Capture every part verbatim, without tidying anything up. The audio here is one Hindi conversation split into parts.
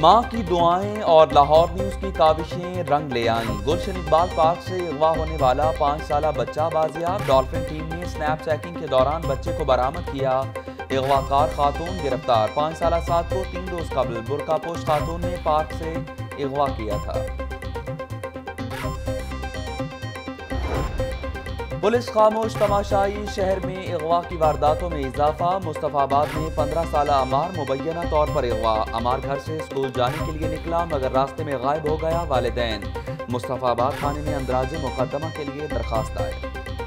माँ की दुआएं और लाहौर न्यूज़ की काविशें रंग ले आईं। गुलशन पार्क से अगवा होने वाला पाँच साला बच्चा बाजियाब। डॉल्फिन टीम ने स्नैप चेकिंग के दौरान बच्चे को बरामद किया। अगवाकार खातून गिरफ्तार। पाँच साला साद को तीन रोज कबल बुर्कापोश खातून ने पार्क से अगवा किया था। पुलिस खामोश तमाशाई। शहर में अगवा की वारदातों में इजाफा। मुस्तफाबाद में पंद्रह साला अमार मुबैना तौर पर अगवा। अमार घर से स्कूल जाने के लिए निकला मगर रास्ते में गायब हो गया। वालिदैन मुस्तफाबाद थाने में अंदराजे मुकदमा के लिए दरखास्त दायर।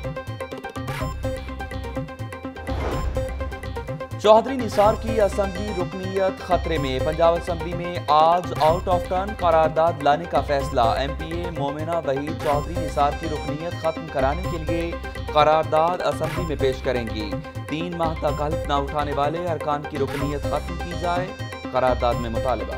चौधरी निसार की असम्बली रुकनीयत खतरे में। पंजाब असम्बली में आज आउट ऑफ टर्न करारदाद लाने का फैसला। M P A Momina Waheed Chaudhry Nisar की रुकनीयत खत्म कराने के लिए करारदाद असम्बली में पेश करेंगी। तीन माह तक हल्फ न उठाने वाले अरकान की रुकनीयत खत्म की जाए, करारदाद में मुतालबा।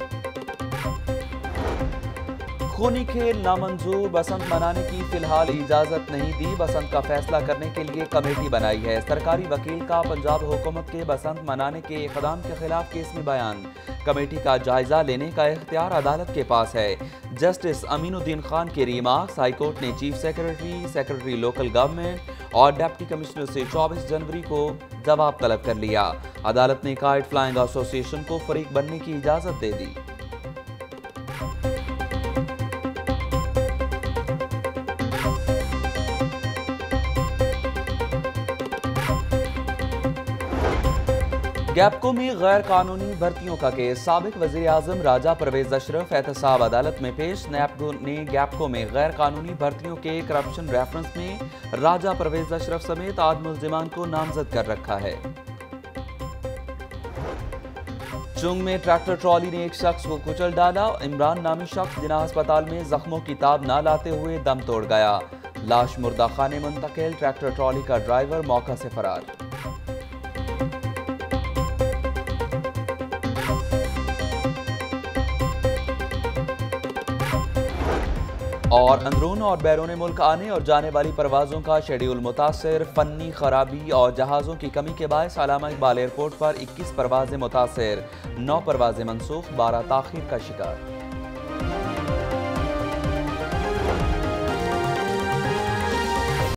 खूनी खेल नामंजूर। बसंत मनाने की फिलहाल इजाजत नहीं दी। बसंत का फैसला करने के लिए कमेटी बनाई है। सरकारी वकील का पंजाब हुकूमत के बसंत मनाने के इक़दाम के खिलाफ केस में बयान। कमेटी का जायजा लेने का इख्तियार अदालत के पास है। जस्टिस अमीनुद्दीन खान के रिमार्क्स। हाईकोर्ट ने chief secretary, secretary local government और डिप्टी कमिश्नर से चौबीस जनवरी को जवाब तलब कर लिया। अदालत ने काइट फ्लाइंग एसोसिएशन को फरीक बनने की इजाजत दे दी। गैपको में गैर कानूनी भर्तियों का केस। साबिक वज़ीर आज़म राजा परवेज अशरफ एहतसाब अदालत में पेश। नैपको ने गैपको में गैर कानूनी भर्तियों के करप्शन रेफरेंस में राजा परवेज अशरफ समेत आठ मुल्जिमान को नामजद कर रखा है। चुंग में ट्रैक्टर ट्रॉली ने एक शख्स को कुचल डाला। इमरान नामी शख्स जिना अस्पताल में जख्मों की ताब न लाते हुए दम तोड़ गया। लाश मुर्दा खाने मुंतकिल। ट्रैक्टर ट्रॉली का ड्राइवर मौका से फरार। और अंदरून और बैरून मुल्क आने और जाने वाली परवाज़ों का शेड्यूल मुतासर। फन्नी खराबी और जहाज़ों की कमी के बायस अल्लामा इकबाल एयरपोर्ट पर इक्कीस परवाज़ें मुतासर। नौ परवाज़ें मनसूख, बारह ताख़ीर का शिकार।